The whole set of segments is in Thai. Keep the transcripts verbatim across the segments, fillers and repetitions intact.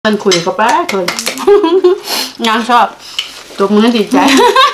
มันคุยกับป้าคนงานชอบตัวมือดีใจ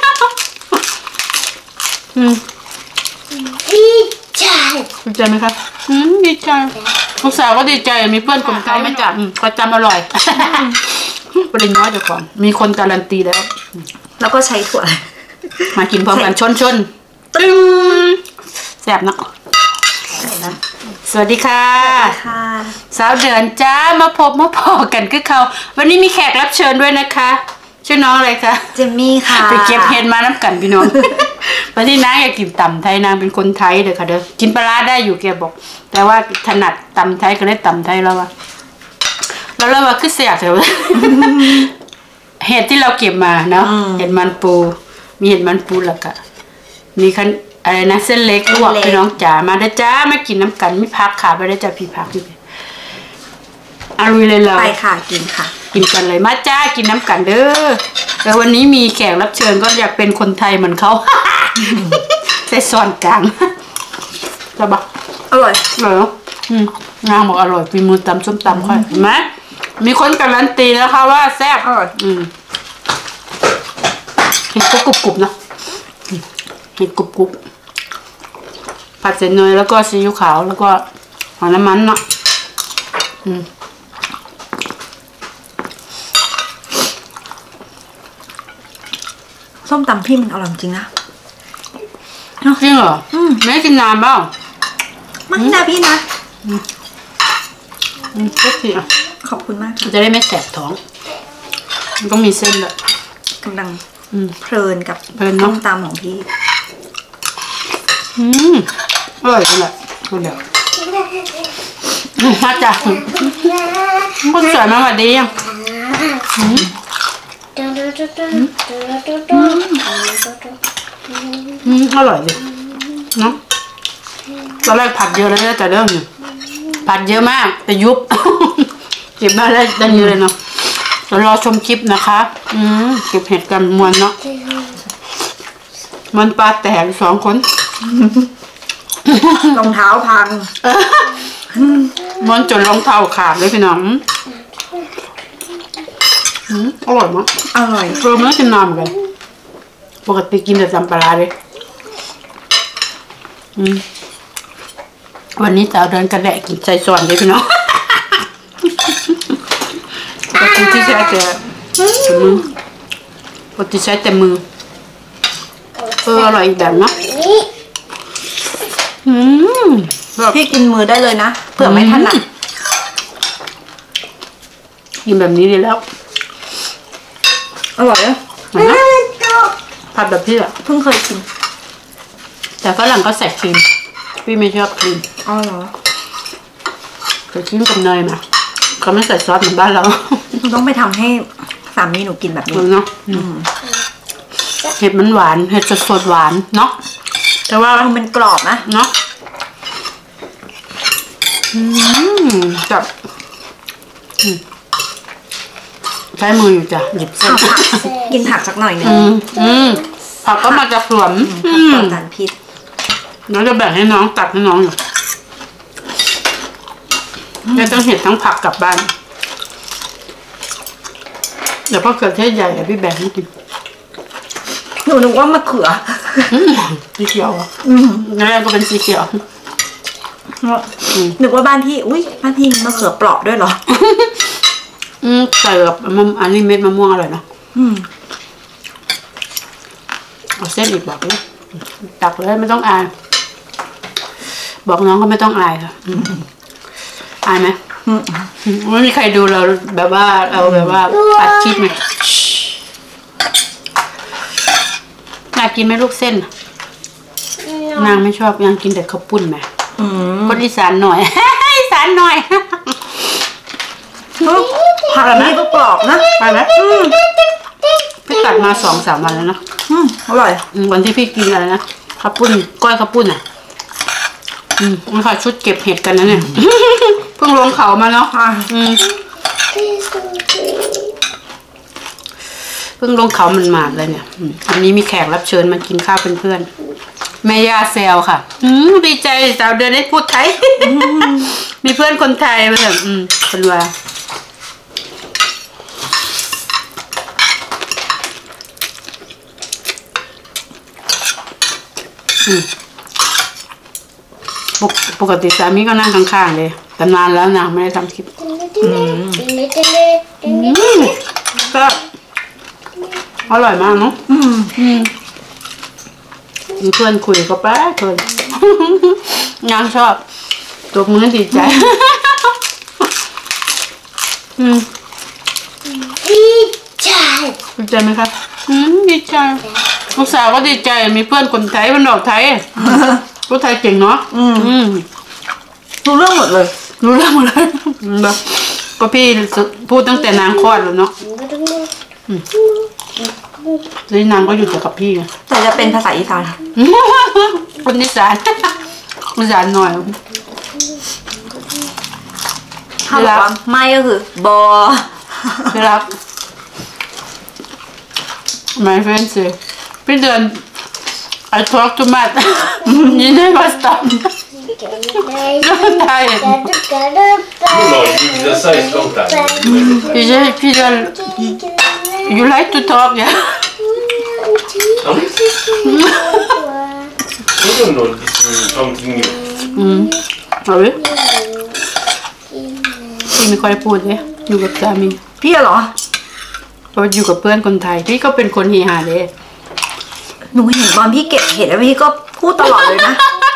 ดีใจดีใจไหมครับดีใจลูกสาวก็ดีใจมีเพื่อนคนไทยไม่จับก็จำอร่อยปริญญาเจ้าของมีคนการันตีแล้วแล้วก็ใช้ถั่วมากินพร้อมกันชนชนตึ้งแซ่บนักสวัสดีค่ะสาวเดือนจ้ามาพบมาพอกันคือเขาวันนี้มีแขกรับเชิญด้วยนะคะชื่อน้องอะไรคะเจมมี่ค่ะไปเก็บเห็ดมาน้ำกันพี่น้องวันนี้นางอยากกินตำไทยนางเป็นคนไทยเลยค่ะเด้อกินปลาได้อยู่แกบอกแต่ว่าถนัดตำไทยก็เลยตำไทยแล้วว่าแล้วเราว่าคือเสียเถอะเห็ดที่เราเก็บมาเนาะเห็ดมันปูมีเห็ดมันปูแล้วก็มีคันอะไรนะเส้นเล็กลวกพี่น้องจ๋ามาได้จ้ามากินน้ำกันไม่พักขาไปได้จ้าพี่พักพี่อารุยเลยเราไปค่ะกินค่ะกินกันเลยมาจ้ากินน้ำกันเด้อแต่วันนี้มีแขกรับเชิญก็อยากเป็นคนไทยเหมือนเขาใส่ซอนกลางจะบอกอร่อยอร่อยเนาะนางบอกอร่อยฝีมือตำส้มตำค่อยเห็นไหมมีคนการันตีนะคะว่าแซ่บอร่อยอืมเห็นก็กรุบกรุบเนาะเห็นกรุบกรุบผัดเส้นเนยแล้วก็ซีอิ๊วขาวแล้วก็หอมน้ำมันเนาะอืมส้มตำพี่มันอร่อยจริงนะจริงเหรออืมไม่กินนานเปล่าไม่นานพี่นะอืมอืมก็สิอ่ะขอบคุณมากจะได้ไม่แสบท้องมันต้องมีเส้นแหละกำลังเพลินกับส้มตำของพี่อืมอร่อยจังเลยคุณเดี๋ยวมาจ้ะคนสวยมาสวัสดียังอืมอืมอร่อยเลยเนาะตอนแรกผัดเยอะเลยแต่เรื่องนี้ผัดเยอะมากแต่ยุบเก็บมาได้ได้เยอะเลยเนาะเดี๋ยวรอชมคลิปนะคะอืมเก็บเห็ดกันมวนเนาะมันปลาแตกสองคนรองเท้าพังมันจนรองเท้าขาดเลยพี่น้องอร่อยมั้งอร่อยเออไม่กินน้ำกันปกติกินแต่จำปลาเลยวันนี้สาวเดินกระแดะกินใจส่วนเลยพี่น้องปกติที่ใช้แต่มือปกติใช้แต่มือเอออร่อยอีกแบบนะพี่กินมือได้เลยนะเผื่อไม่ถนัดกินแบบนี้ดีแล้วอร่อยอ่ะผัดแบบพี่อ่ะเพิ่งเคยกินแต่ฝรั่งก็ใส่ครีมพี่ไม่ชอบครีมอ๋อเหรอใส่ครีมกับเนยมาเขาไม่ใส่ซอสเหมือนบ้านเราต้องไปทำให้สามีหนูกินแบบนี้เนาะเห็ดมันหวานเห็ดสดสดหวานเนาะแต่ว่ามันกรอบนะเนาะจับใช้มืออยู่จ้ะหยิบเส้นกินผักสักหน่อยหนึ่งผักก็มาจากสวนผักสารพิษแล้วจะแบ่งให้น้องตัดให้น้องอยู่จะต้องเห็ดทั้งผักกลับบ้านเดี๋ยวพ่อเกิดเทศใหญ่เดี๋ยวพี่แบ่งให้กินหนูนึกว่ามะเขือสีเขียวอ่ะนั่นก็เป็นสีเขียวนึกว่าบ้านพี่อุ้ยบ้านพี่มะเขือเปราะด้วยเหรออืมใส่กับมะอันนี้เม็ดมะม่วงอร่อยเนาะเอาเส้นอีกบอกเลยตักเลยไม่ต้องอายบอกน้องก็ไม่ต้องอายค่ะอายไหมไม่มีใครดูเราแบบว่าเราแบบว่าอัดคลิปไหมอยากกินไหมลูกเส้นนางไม่ชอบยังกินแต่ข้าวปุ้นไหมคนอีสานหน่อยอีสานหน่อยผักแบบนี้ก็กรอบนะไปไหมพี่ตัดมาสองสามวันแล้วนะอร่อยวันที่พี่กินอะไรนะข้าวปุ้นก้อยข้าวปุ้นอ่ะอืมนี่ค่ะชุดเก็บเห็ดกันนะเนี่ยเพิ่งลงเขามาเนาะอืมเพิ่งลงเขามันมาเลยเนี่ยวันนี้มีแขกรับเชิญมากินข้าวเป็นเพื่อนแม่ย่าแซวค่ะอืมดีใจสาวเดือนได้พูดไทยมีเพื่อนคนไทยมาแบบอืมคนว่าปกติสามีก็นั่งข้างๆเลยแต่นานแล้วนางไม่ได้ทำคลิปก็อร่อยมากเนาะมีเพื่อนคุยก็แป๊ะเพื่อนนางชอบตัวมือดีใจดีใจดีใจไหมคะดีใจลูกสาวก็ดีใจมีเพื่อนคนไทยเป็นดอกไทยพูดไทยเก่งเนาะรู้เรื่องหมดเลยรู้เรื่องหมดเลยก็พี่พูดตั้งแต่นางคลอดแล้วเนาะนี่นางก็อยู่กับพี่ไงแต่จะเป็นภาษาอีสานคนอีสานอีสานหน่อยถ้าบอกว่าไม่ก็คือบอที่รัก my friend say พี่เดือน I talk too much you never stop tiredพี่เดือนพี่เดือน you like to talk yeah I don't know this is something new อืมเอาไว้พี่ไม่ค่อยพูดเลยอยู่กับสามีพี่เหรอเพราะอยู่กับเพื่อนคนไทยพี่ก็เป็นคนเฮฮาเลยหนูเห็นตอนพี่เก็บเห็ดแล้วพี่ก็พูดตลอดเลยนะ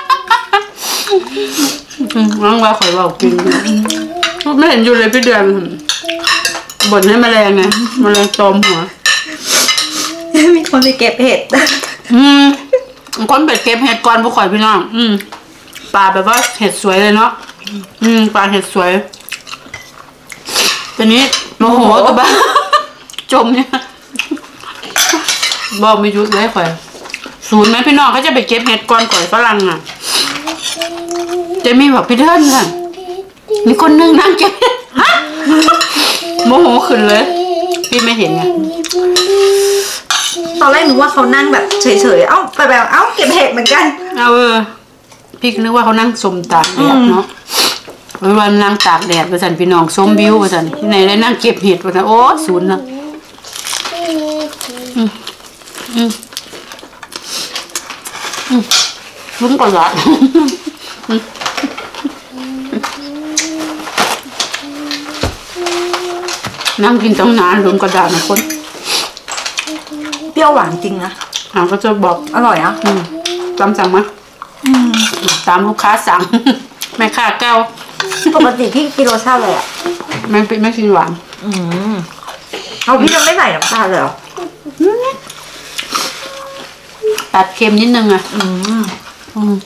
ว่างว่าคอยบอกกินไม่เห็นอยู่เลยพี่เดือนบ่นให้แมลงไงแมลงตอมหัวมีคนไปเก็บเห็ดอืมคนไปเก็บเห็ดก่อนผู้ข่อยพี่น้องอืมปลาแบบว่าเห็ดสวยเลยเนาะอืมปลาเห็ดสวยตอนนี้โมโหตัวบ้าจมเนี่ยบอกไม่หยุดเลยข่อยศูนย์ไหมพี่น้องเขาจะไปเก็บเห็ดก่อนข่อยฝรั่งอ่ะเจมี่บอกพี่เทิร์นค่ะมีคนนึงนั่งเก็บฮะโมโหขึ้นเลยพี่ไม่เห็นไงตอนแรกนึกว่าเขานั่งแบบเฉยๆเอ้าไปแบบเอ้าเก็บเห็ดเหมือนกันเอาเออพี่นึกว่าเขานั่งชมตากแดดเนาะวันนั่งตากแดดประสันพี่น้องส้มบิวประสันที่ไหนได้นั่งเก็บเห็ดประสันโอ้ศูนย์นะอืมอืมอืมลุ้นกระดาษนั่งกินตั้งนานลุ้นกระดาษนะคนเปรี้ยวหวานจริงนะอ่าก็จะบอกอร่อยอ่ะอืมตามสั่งไหมตามลูกค้าสั่งแม่ค้าแก้วปกติพี่กินรสชาติอะไรอ่ะไม่ไม่กินหวานอืมเอาพี่ยังไม่ใส่น้ำตาลเลยเหรอตัดเค็มนิดนึงอ่ะอืมอืม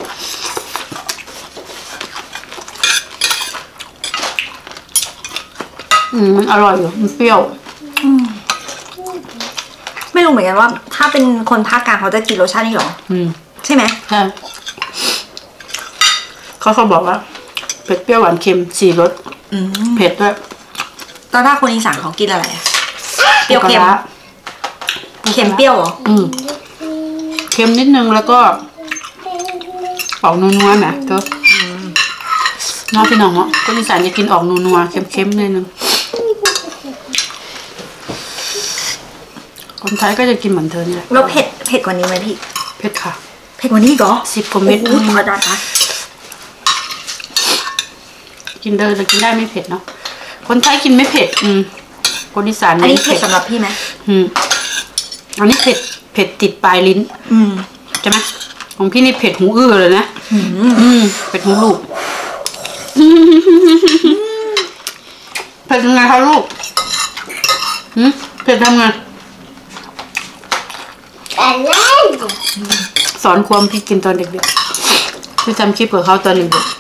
อืมมันอร่อยอยู่มันเปรี้ยวอืมไม่รู้เหมือนกันว่าถ้าเป็นคนภาคกลางเขาจะกินรสชาตินี้หรออืมใช่ไหมใช่เขาเขาบอกว่าเผ็ดเปรี้ยวหวานเค็มสี่รสเผ็ดด้วยตอนถ้าคนอีสานเขากินอะไรเปรี้ยวเค็มเค็มเปรี้ยวเหรออืมเค็มนิดนึงแล้วก็ออกนัวๆนะเธอน้องพี่น้องเนาะคนอีสานจะกินออกนัวๆเค็มๆนิดนึงคนไทยก็จะกินเหมือนเธอเนี่ยแล้วเผ็ดเผ็ดกว่านี้ไหมพี่เผ็ดค่ะเผ็ดกว่านี้เหรอสิบกว่าเม็ดธรรมดาค่ะกินเดินแต่กินได้ไม่เผ็ดเนาะคนไทยกินไม่เผ็ดอืมคนอีสานอันนี้เผ็ดสำหรับพี่ไหมอืมอันนี้เผ็ดเผ็ดติดปลายลิ้นอืมใช่ไหมของพี่นี่เผ็ดหูอื้อเลยนะอืมเผ็ดหูลูกเผ็ดยังไงคะลูกอืมเผ็ดทำไงสอนความพี่กินตอนเด็กๆพี่ทำคลิปกับเขาตอนเด็กๆ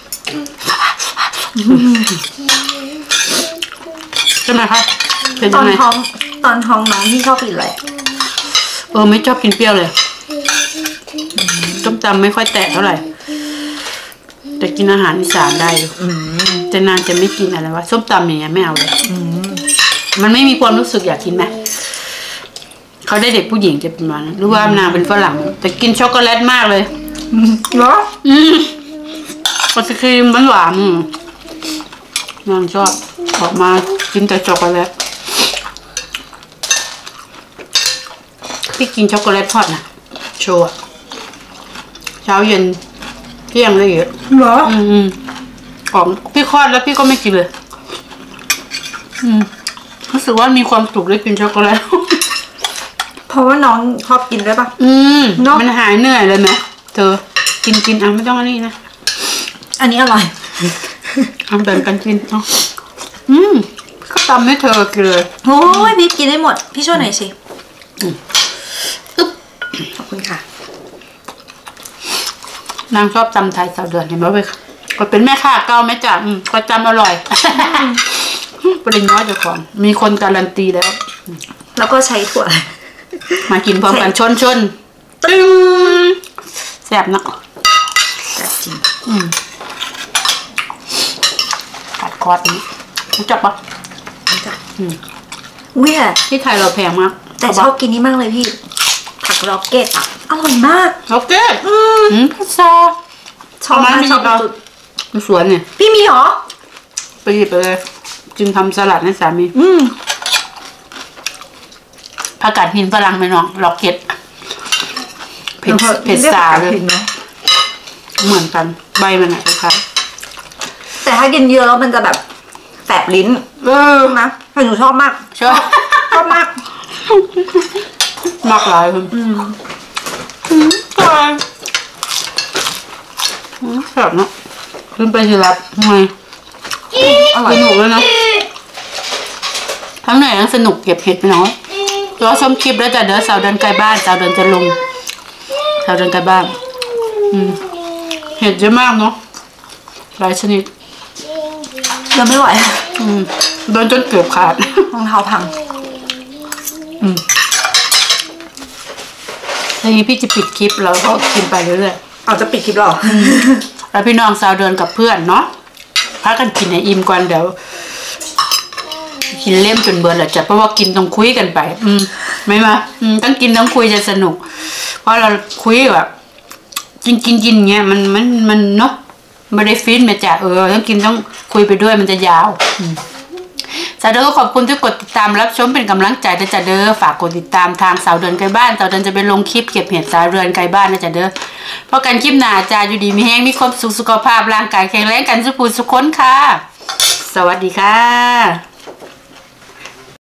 ใช่ไหมคะตอนท้องตอนท้องน้องพี่ชอบกินอะไรเออไม่ชอบกินเปรี้ยวเลยต้มตำไม่ค่อยแตะเท่าไหร่แต่กินอาหารอีสานได้อยู่จะนานจะไม่กินอะไรวะส้มตำอย่างเงี้ยไม่เอาเลยมันไม่มีความรู้สึกอยากกินไหมเขาได้เด็กผู้หญิงจะเป็นมันหรือว่านางเป็นฝรั่งแต่กินช็อกโกแลตมากเลยเหรออืมไอศครีมหวานๆนางชอบออกมากินแต่ช็อกโกแลตพี่กินช็อกโกแลตทอดนะโชว์เช้าเย็นเที่ยงเลยเยอะเหรออืมอืมของพี่คลอดแล้วพี่ก็ไม่กินเลย อืมรู้สึกว่ามีความสุขได้กินช็อกโกแลตเพราะว่าน้องชอบกินด้วยปะอืมเนอะมันหายเหนื่อยเลยไหมเธอ กินกินอ่ะไม่ต้องอันนี้นะอันนี้อร่อยเอาแบ่งกันกินเอาอืมก็ตำให้เธอกินเลยโอ้ยพี่กินได้หมด พี่ช่วยหน่อยสิอึ๊บขอบคุณค่ะนางชอบตำไทยสาวเดือนเห็นไหมเว้ยก็เป็นแม่ค้าเก่าแม่จ๋าอืมก็จำอร่อย ปริญญาเจ้าของมีคนการันตีแล้วแล้วก็ใช้ถั่วมากินพร้อมกันชนชนตึ้งแซ่บนักแบบจริงอืมกัดคอดนี้รู้จักปะอุ้ยแต่ที่ไทยเราแพงมากแต่ชอบกินนี่มากเลยพี่ ผักร็อกเก็ตอ่ะ อร่อยมากโอเคอืมพิซซาชอบมากเอามาชอบไม่หยิบเอาสุดในสวนเนี่ยพี่มีเหรอไปหยิบไปเลยจึงทำสลัดให้สามีอืมผักกาดหินฝรั่งไหมน้องล็อกเก็ตเผ็ดเผ็ดสาเลยเนาะเหมือนกันใบมันอะคล้ายแต่ถ้ากินเยอะแล้วมันจะแบบแสบลิ้นๆเออนะแต่หนูชอบมากชอบชอบมากมากหลายคนอืมอืมอร่อยอืมแบบเนาะขึ้นไปทีละทำไมอร่อสยนุกเลยนะทั้งเหนื่อยทั้งสนุกเก็บเห็ดไปหน่อยรอชมคลิปแล้วจ้ะเดี๋ยวสาวเดินไกลบ้านสาวเดินจะลงสาวเดินไกลบ้าน อืมเห็ดเยอะมากเนาะหลายชนิดเดินไม่ไหวอืมโดนจนเกือบขาดรองเท้าพังอืมทีนี้พี่จะปิดคลิปเราก็กินไปเรื่อยเอาจะปิดคลิปหรอๆแล้วพี่น้องสาวเดินกับเพื่อนเนาะพักกันกินในอิ่มก่อนเดี๋ยวกินเล่มจนเบื่อแหละจ้ะเพราะว่ากินต้องคุยกันไป อืมไม่มาอืมต้องกินต้องคุยจะสนุก เพราะเราคุยแบบกินกินกินเงี้ยมันมันมันเนาะไม่ได้ฟินแม่จ้ะเออต้องกินต้องคุยไปด้วยมันจะยาวอืมสาวเดินก็ขอบคุณที่กดติดตามรับชมเป็นกำลังใจนะจ๊ะเด้อฝากกดติดตามทางสาวเดินไกลบ้านสาวเดินจะไปลงคลิปเก็บเห็ดสาวเดินไกลบ้านนะจ๊ะเด้อเพราะกันคลิปหน้าจ้าอยู่ดีมีแห้งมีความสุขสุขภาพร่างกายแข็งแรงกันสุขภูมิสุขคนค่ะ สวัสดีค่ะ